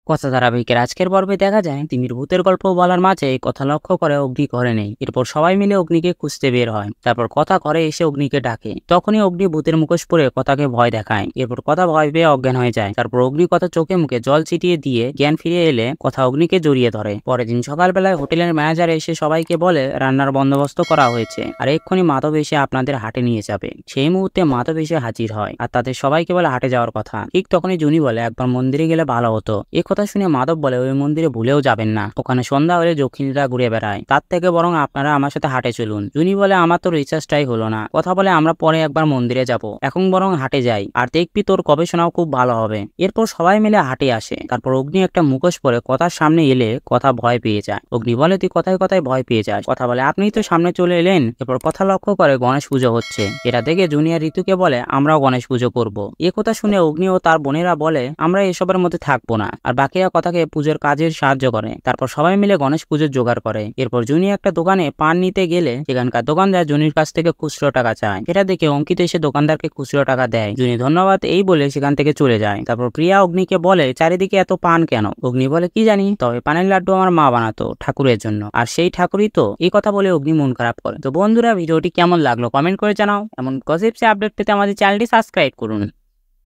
কথা ধারাবাহিকের আজকের পর্বে দেখা যায় তিমির ভূতের গল্প বলার মাঝে এই কথা লক্ষ্য করে অগ্নি ঘরে নেই। এরপর সবাই মিলে অগ্নিকে খুঁজতে বের হয়। তারপর কথা ঘরে এসে অগ্নিকে ডাকে। তখনই অগ্নি ভূতের মুখোশ পরে কথাকে ভয় দেখায়। এরপর কথা ভয় পেয়ে অজ্ঞান হয়ে যায়। তারপর অগ্নি কথা চোখে মুখে জল ছিটিয়ে দিয়ে জ্ঞান ফিরে এলে কথা অগ্নিকে জড়িয়ে ধরে। পরের দিন সকালবেলায় হোটেলের ম্যানেজার এসে সবাইকে বলে রান্নার বন্দোবস্ত করা হয়েছে, আর এক্ষুনি মাধব এসে আপনাদের হাটে নিয়ে যাবে। সেই মুহূর্তে মাধব এসে হাজির হয় আর তাদের সবাইকে বলে হাটে যাওয়ার কথা। ঠিক তখনই জুনি বলে একবার মন্দিরে গেলে ভালো হতো। এ কথা শুনে মাধব বলে ওই মন্দিরে ভুলেও যাবেন না, ওখানে সন্ধ্যা হলে দক্ষিণীরা ঘুরে বেড়ায়, তার থেকে বরং আপনারা আমার সাথে হাটে চলুন। জুনি বলে আমার তো রিচার্জটাই হলো না। কথা বলে আমরা পরে একবার মন্দিরে যাব, এখন বরং হাটে যাই, আর দেখবি তোর গবেষণাও খুব ভালো হবে। এরপর সবাই মিলে হাটে আসে। তারপর অগ্নি একটা মুখোশ পরে কথার সামনে এলে কথা ভয় পেয়ে যায়। অগ্নি বলে তুই কথায় কথায় ভয় পেয়ে যাস। কথা বলে আপনিই তো সামনে চলে এলেন। এরপর কথা লক্ষ্য করে গণেশ পুজো হচ্ছে। এটা দেখে জুনিয়র ঋতুকে বলে আমরাও গণেশ পুজো করব। এ কথা শুনে অগ্নি ও তার বোনেরা বলে আমরা এসবের মধ্যে থাকবো না, আর বাকিরা কথাকে পুজোর কাজের সাহায্য করে। তারপর সবাই মিলে গণেশ পুজোর জোগাড় করে। এরপর জুনি একটা দোকানে পান নিতে গেলে সেখানকার দোকানদার জুনির কাছ থেকে খুচরো টাকা চায়। এটা দেখে অঙ্কিত এসে দোকানদারকে খুচরো টাকা দেয়। জুনি ধন্যবাদ এই বলে সেখান থেকে চলে যায়। তারপর প্রিয়া অগ্নিকে বলে চারিদিকে এত পান কেন? অগ্নি বলে কি জানি, তবে পানের লাড্ডু আমার মা বানাতো ঠাকুরের জন্য, আর সেই ঠাকুরই তো। এই কথা বলে অগ্নি মন খারাপ করে। তো বন্ধুরা, ভিডিওটি কেমন লাগলো কমেন্ট করে জানাও। এমন গসিপসে আপডেট পেতে আমাদের চ্যানেলটি সাবস্ক্রাইব করুন।